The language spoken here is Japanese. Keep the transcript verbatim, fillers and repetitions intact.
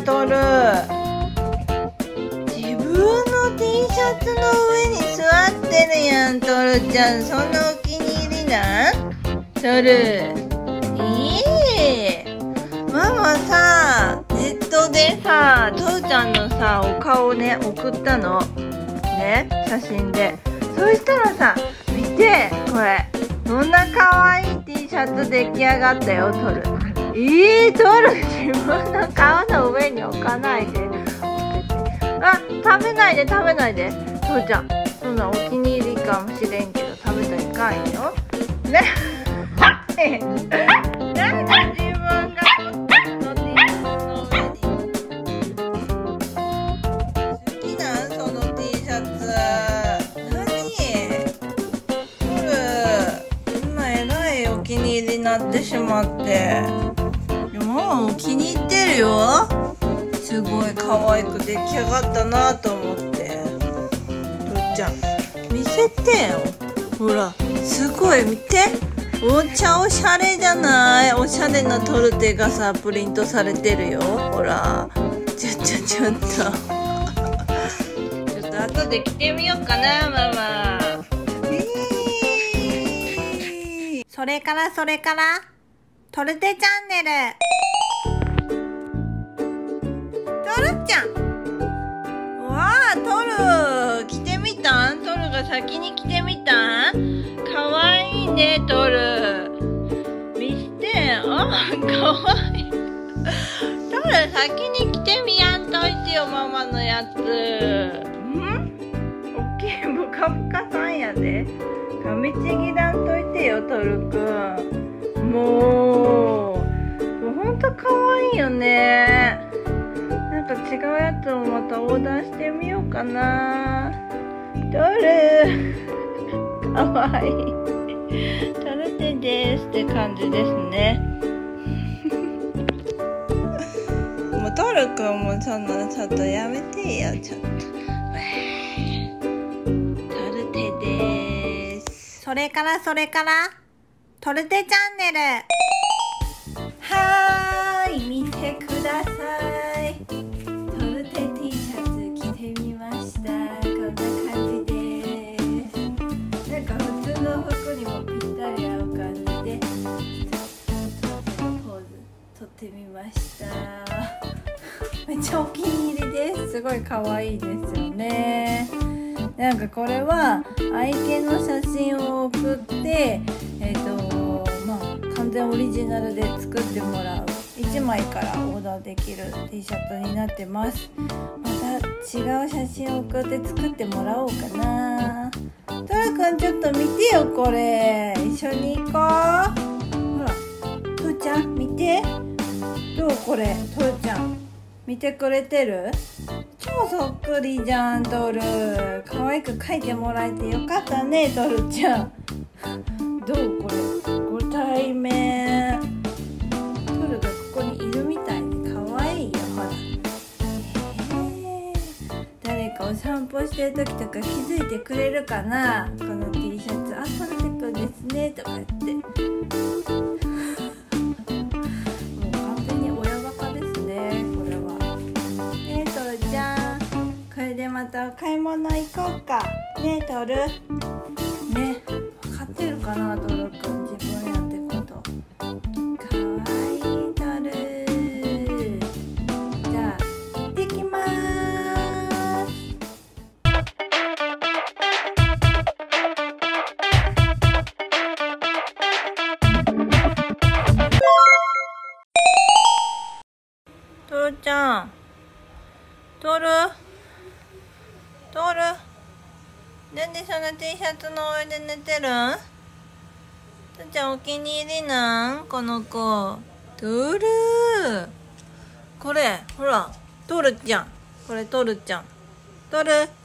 トル。自分の T シャツの上に座ってるやん、トルちゃん。そんなお気に入りなんトル。いい。ママさ、ネットでさ、トルちゃんのさ、お顔をね、送ったの。ね、写真で。そしたらさ、見て、これ。こんな可愛い T シャツ出来上がったよ、トル。いい、トル、自分の顔の上に置かないで。あ、食べないで、食べないで。トルちゃん、そんなお気に入りかもしれんけど、食べたらいかんよ。ね。なんか自分がの T シャツの上に。好きなんその T シャツ。お気に入りになってしまって。もう気に入ってるよ。すごい可愛く出来上がったなと思って。とっちゃん見せてよ。ほらすごい見て。お茶おしゃれじゃない。おしゃれなトルテがさプリントされてるよ。ほらちょちょちょっとちょっと後で着てみようかなママ。それからそれからトルテチャンネル。トルちゃん、わあトル着てみたん。トルが先に着てみたん。かわいいねトル。見して。あ、かわいい。トル先に着てみやんといてよママのやつ。ん？おっきいブカブカさんやで。噛みちぎらんといてよトルくん。もうもうほんとかわいいよね。なんか違うやつをまたオーダーしてみようかな。トルかわいい。トルテですって感じですね。もうトルくんもそんなちょっとやめてよちょっと。トルテです。それからそれからトルテチャンネル。はーい見てください。トルテ T シャツ着てみました。こんな感じです。なんか普通の服にもぴったり合う感じでポーズ撮ってみました。めっちゃお気に入りです。すごい可愛いですよね。なんかこれは愛犬の写真を送ってえっとまあ完全オリジナルで作ってもらういちまいからオーダーできる T シャツになってます。また違う写真を送って作ってもらおうかな。トルくんちょっと見てよこれ。一緒に行こう。ほらトルちゃん見て。どうこれトルちゃん見てくれてる？超そっくりじゃんトル。可愛く描いてもらえてよかったねトルちゃん。どうこれご対面。トルがここにいるみたいで可愛いよほら。えー、誰かお散歩してる時とか気づいてくれるかな。この T シャツあトルテくんですねとか言って。また買い物行こうかねえトル。ね分かってるかなトルくん自分やってこと。かわいいトル。じゃあ行ってきまーす。トルちゃんトルトル、なんでその T シャツの上で寝てるん？トルちゃんお気に入りなんこの子。トルこれ、ほら、トルちゃん。これトルちゃん。トル